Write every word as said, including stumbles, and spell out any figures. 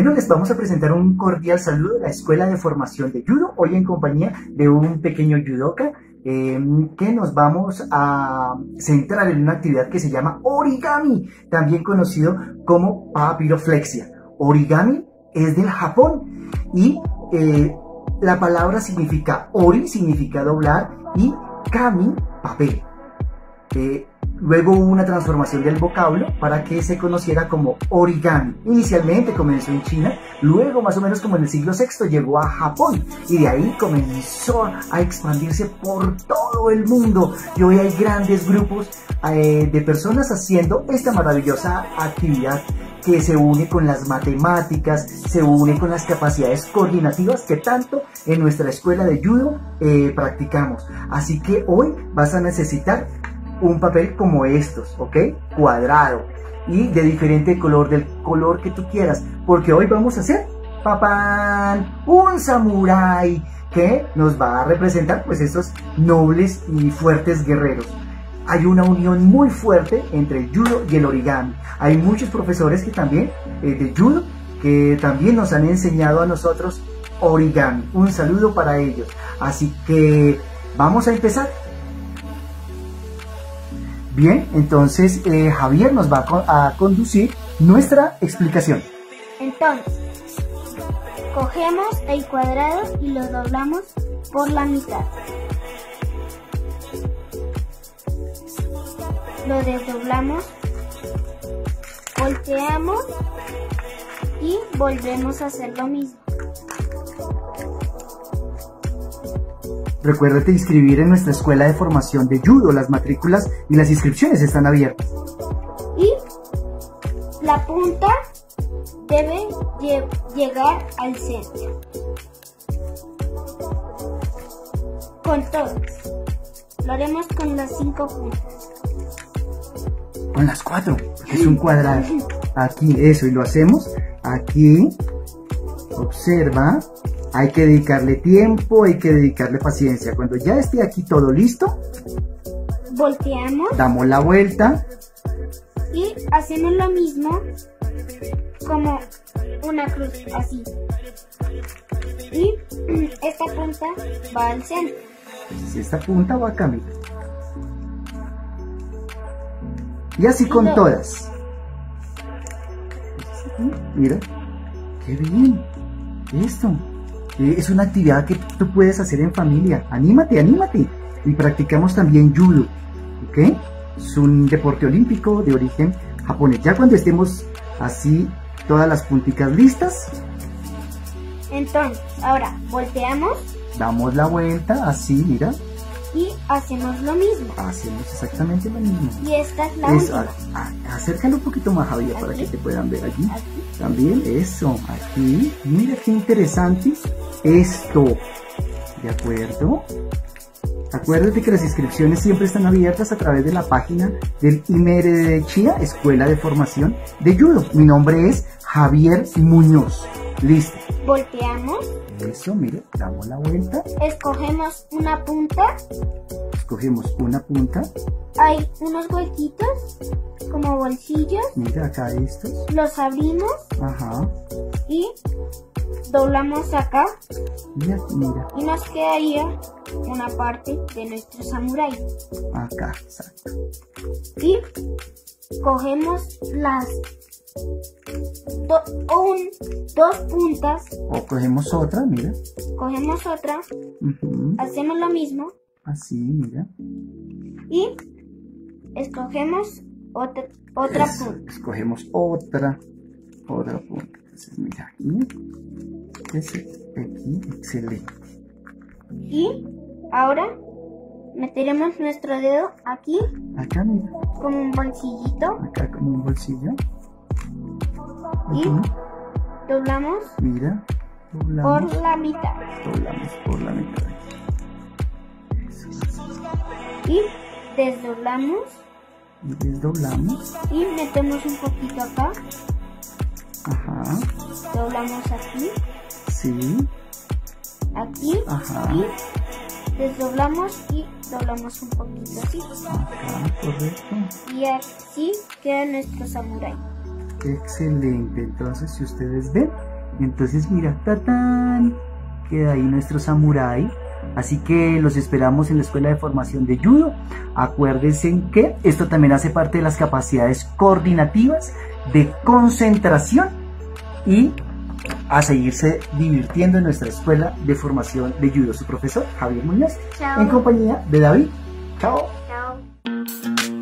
Bueno, les vamos a presentar un cordial saludo de la Escuela de Formación de Judo, hoy en compañía de un pequeño judoka eh, que nos vamos a centrar en una actividad que se llama origami, también conocido como papiroflexia. Origami es del Japón y eh, la palabra significa ori, significa doblar, y kami, papel. Eh, Luego hubo una transformación del vocablo para que se conociera como origami. Inicialmente comenzó en China, luego más o menos como en el siglo sexto llegó a Japón y de ahí comenzó a expandirse por todo el mundo. Y hoy hay grandes grupos eh, de personas haciendo esta maravillosa actividad que se une con las matemáticas, se une con las capacidades coordinativas que tanto en nuestra escuela de judo eh, practicamos. Así que hoy vas a necesitar un papel como estos, ¿ok? Cuadrado y de diferente color, del color que tú quieras, porque hoy vamos a hacer, ¡papán!, un samurái que nos va a representar pues estos nobles y fuertes guerreros. Hay una unión muy fuerte entre el judo y el origami. Hay muchos profesores que también eh, de judo que también nos han enseñado a nosotros origami. Un saludo para ellos. Así que vamos a empezar. Bien, entonces eh, Javier nos va a, co a conducir nuestra explicación. Entonces, cogemos el cuadrado y lo doblamos por la mitad. Lo desdoblamos, volteamos y volvemos a hacer lo mismo. Recuérdate inscribir en nuestra escuela de formación de judo. Las matrículas y las inscripciones están abiertas. Y la punta debe lle llegar al centro. Con todas. Lo haremos con las cinco puntas. Con las cuatro, porque es un cuadrado. Aquí, eso, y lo hacemos aquí. Observa. Hay que dedicarle tiempo, hay que dedicarle paciencia. Cuando ya esté aquí todo listo, volteamos, damos la vuelta y hacemos lo mismo como una cruz, así. Y esta punta va al centro. Esta punta va a caminar. Y así con y todas. Mira, qué bien. Esto. Es una actividad que tú puedes hacer en familia. Anímate, anímate. Y practicamos también judo, ¿ok? Es un deporte olímpico de origen japonés. Ya cuando estemos así, todas las punticas listas. Entonces, ahora volteamos. Damos la vuelta, así, mira. Y hacemos lo mismo. Hacemos exactamente lo mismo. Y esta es la eso, última. A, a, acércalo un poquito más, Javier, para que te puedan ver allí. Aquí. También, eso, aquí. Mira qué interesante esto. ¿De acuerdo? Acuérdate que las inscripciones siempre están abiertas a través de la página del I M E R de Chía, Escuela de Formación de Judo. Mi nombre es Javier Muñoz. Listo. Volteamos. Eso, mire, damos la vuelta. Escogemos una punta. Escogemos una punta. Hay unos huequitos como bolsillos. Mira acá estos. Los abrimos. Ajá. Y doblamos acá. Mira, mira. Y nos quedaría una parte de nuestro samurái. Acá, exacto. Y cogemos las do, un, dos puntas. O cogemos otra, mira. Cogemos otra. Uh-huh. Hacemos lo mismo. Así, mira. Y escogemos otra, otra Eso, punta. Escogemos otra, otra punta. Entonces, mira aquí. Ese, aquí, excelente. Y ahora meteremos nuestro dedo aquí. Acá, mira. Como un bolsillito. Acá como un bolsillo. Y uh-huh. doblamos. Mira. Doblamos. Por la mitad. Doblamos por la mitad. Y desdoblamos. Y desdoblamos. Y metemos un poquito acá. Ajá. Doblamos aquí. Sí. Aquí. Ajá. Y desdoblamos y doblamos un poquito así. Acá, correcto. Y así queda nuestro samurái. Excelente. Entonces, si ustedes ven, Entonces mira, tatán, queda ahí nuestro samurái. Así que los esperamos en la Escuela de Formación de Judo. Acuérdense que esto también hace parte de las capacidades coordinativas, de concentración y a seguirse divirtiendo en nuestra Escuela de Formación de Judo. Su profesor Javier Muñoz, Chao. en compañía de David. Chao. Chao.